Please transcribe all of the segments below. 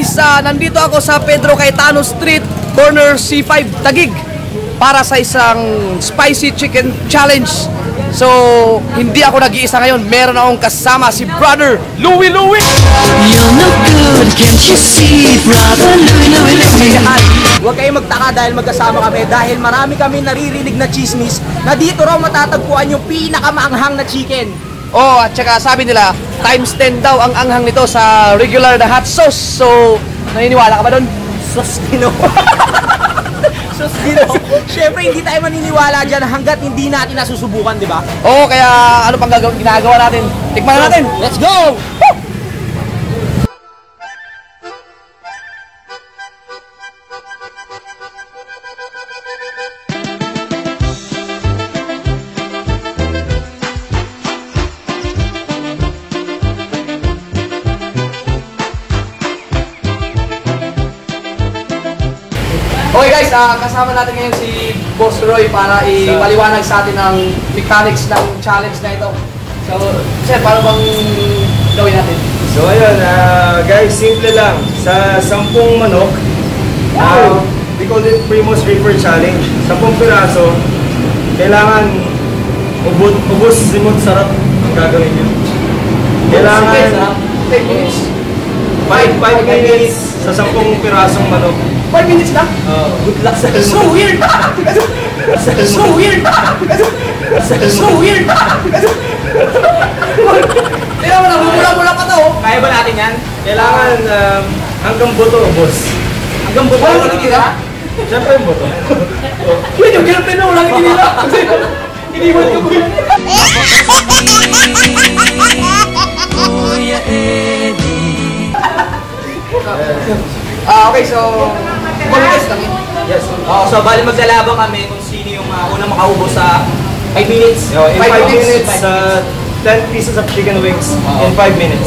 guys, nandito ako sa Pedro Cayetano Street, corner C5, Taguig, para sa isang spicy chicken challenge. So, hindi ako nag-iisa ngayon. Meron akong kasama si Brother Louie Louie. You're no good, can't you see, Brother Louie Louie. Huwag kayong magtaka dahil magkasama kami, dahil marami kami naririnig na chismis na dito raw matatagpuan yung pinakamaanghang na chicken. Oh, at saka sabi nila, times 10 daw ang anghang nito sa regular na hot sauce. So, naniniwala ka ba doon? Sus Ginoo. Sus Ginoo. Siyempre, hindi tayo maniniwala dyan hanggat hindi natin nasusubukan, di ba? Oo, kaya ano pang ginagawa natin? Tikman na natin. Let's go! Woo! Okay guys, kasama natin ngayon si Boss Roy para ipaliwanag sa atin ang mechanics ng challenge na ito. So, sir, paano bang gawin natin? So ayun, guys, simple lang. Sa 10 manok, we call it Primus Reaper Challenge. 10 piraso, kailangan ubos, simot, sarap ang gagawin nyo. Kailangan 10 minutes. 5 minutes sa 10 pirasong manok. 5 minutes lang? Good luck sa So weird! So weird! So weird! Kaya mo lang, mula-mula pa to. Kaya ba natin yan? Kailangan hanggang buto, ubos. Hanggang buto lang tinira? Siyempre yung buto. Yun yung ginapin na walang tinira. Kasi iniwan ko po. Okay, so minutes lang yun. Yes. So bali maglalabang kami kung sino yung unang makaubos sa 5 minutes. In 5 minutes, 10 pieces of chicken wings in 5 minutes.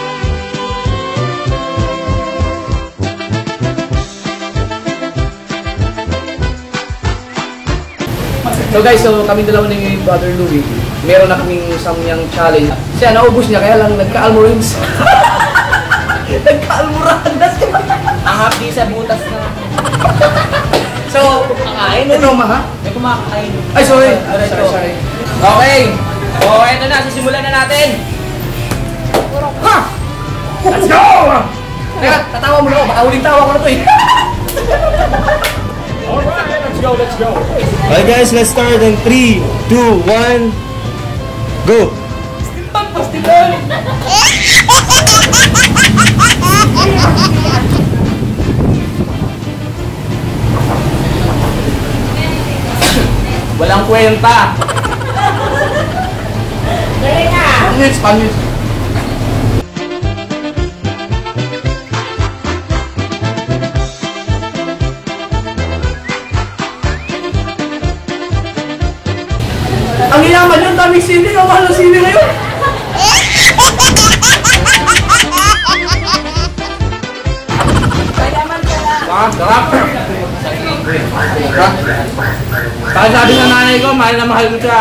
So guys, so kami dalawa ni Brother Louie, meron na kaming samyang challenge. Siya, naubos niya, kaya lang nagka-almorins. Nagka-almoranas. Ang hapdi sa butas na. So, kakain ito ma, ha? May kumakain. Ay, sorry. Sorry. Okay. O, eto na. Sisimulan na natin. Ha! Let's go! Teka, tatawa mo na ako. Baka huling tawa ko na ito eh. Alright, let's go. Alright guys, let's start in 3, 2, 1, go! Pastilan! Walang kwenta. Dali na! Pangit. Ang yaman yun, daming sili. Ang mahal ng sili ngayon. Sarap. Kaya sabi ng nanay ko, mahal na mahal ko siya.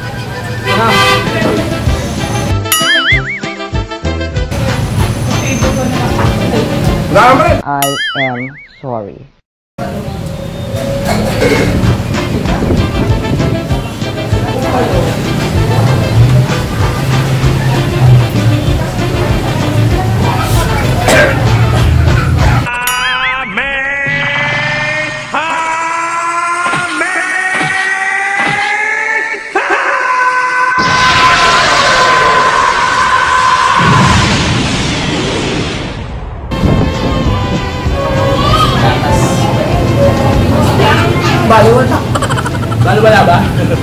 I am sorry. Balo-bala ba?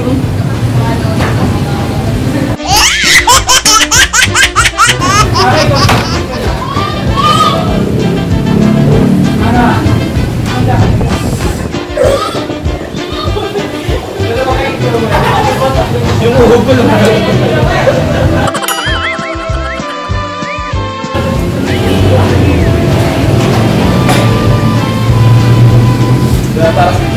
Yung uhog ko lang. Para